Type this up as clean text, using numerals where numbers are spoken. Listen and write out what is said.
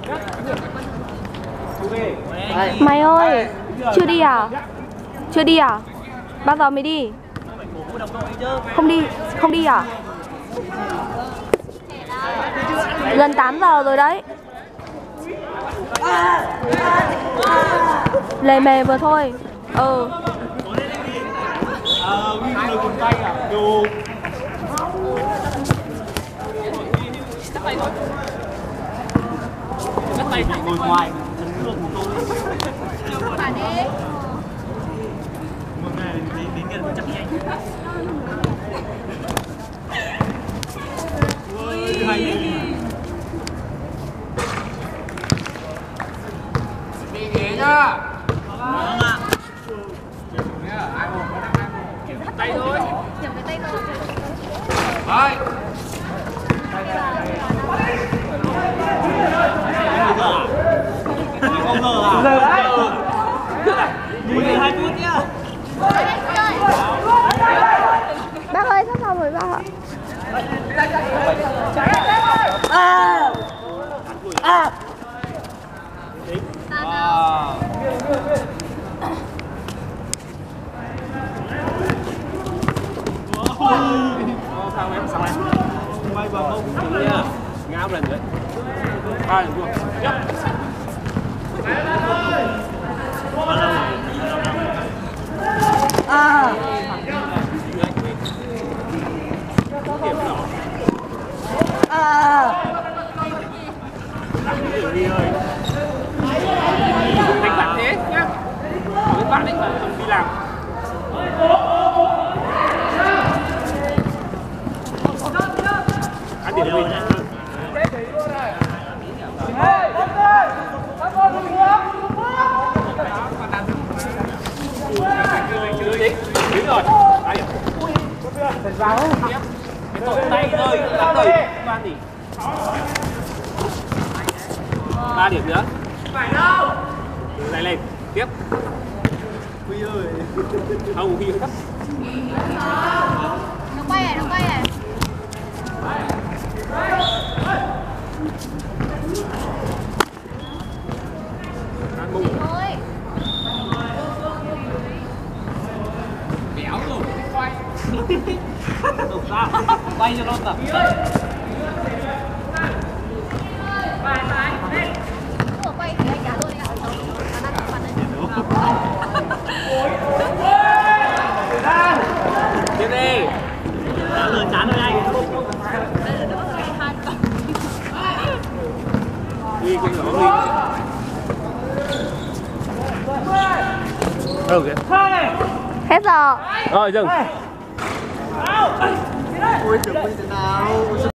Mày ơi, chưa đi à? Chưa đi à? Bao giờ mới đi? Không đi à? Gần 8 giờ rồi đấy. Lề mề vừa thôi. Ừ. Ngồi ngoài đi ghế nhá. Vâng ạ. Tay thôi. Chầm cái tay thôi. Rồi. Không ngờ à? Giờ đấy. 12 phút nhá. Bác ơi, sắp xong rồi bác ạ. Sao em xong em bay vào không nha, ngã một lần nữa, 3 lần luôn. Đánh bạn thế nhá, với bạn ấy đi làm. Ăn tiền rồi này. Đúng rồi. Thật vào không? Cái tội tay ơi, tay van gì? 3 điểm nữa. Phải đâu? Lại lên, tiếp. Huy ơi. Không, Huy hơi thấp. Nó quay này, nó quay này. Thôi. Béo rồi, quay. Đục ra, quay cho nó tập. Ủa quay thì anh cá luôn anh ạ. Nó đang mặt đấy. Tiếp đi. Đã lừa chán rồi anh. Đi cái nhỏ đi. Đâu kìa. Hết giờ. Rồi dừng. Ôi trời ơi, nào